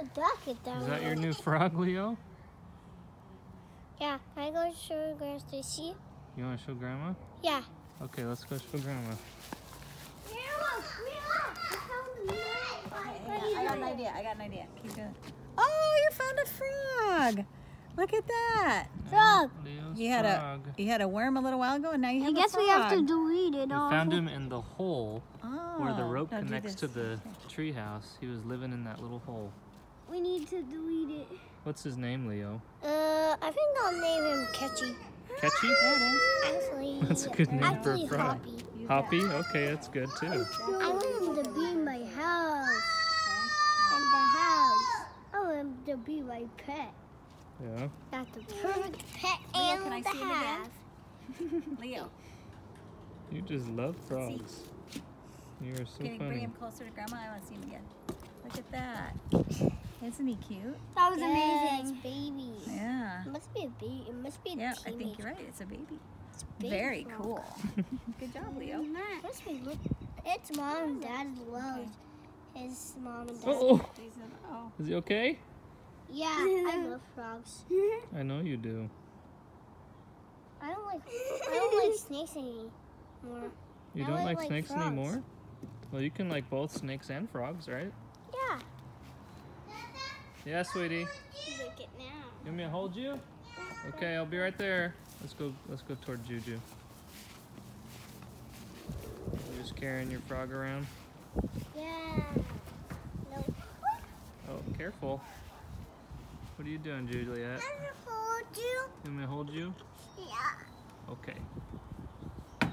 a duck it down. Is that your new frog, Leo? Yeah. Can I go show Grandma Stacy? You want to show Grandma? Yeah. Okay, let's go show Grandma. I got an idea. Keep going. Oh, you found a frog. Look at that. Frog. Leo's You had a worm a little while ago, and now you have I guess a frog. we have to delete it We all. found him in the hole where the rope no, do connects to this. the tree house. He was living in that little hole. We need to delete it. What's his name, Leo? I think I'll name him Catchy. Catchy? There it is. Actually, That's a good name for a actually frog. Hoppy. Hoppy? Okay, that's good too. I want him to be my house. And the house. I want him to be my pet. Yeah. That's the perfect pet Leo, animal can I to see him have. again? Leo, You just love frogs. You are so can you bring funny. him closer to Grandma? I want to see him again. Look at that. Isn't he cute? That was amazing. Baby. Yeah. It must be a baby. It must be a Yeah, I teenage. think you're right. It's a baby. It's a baby Very frog. cool. Good job, Leo. It must be its mom and dad as well. His mom and dad. Oh, Oh. is he okay? Yeah, I love frogs. I know you do. I don't like snakes anymore. You I don't like like snakes frogs. anymore? Well, you can like both snakes and frogs, right? Yeah. Yeah, sweetie. Look it now. You want me to hold you? Okay, I'll be right there. Let's go toward Juju. You're just carrying your frog around? Yeah. No. Oh, careful. What are you doing, Juliet? I'm gonna hold you. You want me to hold you? Yeah. Okay.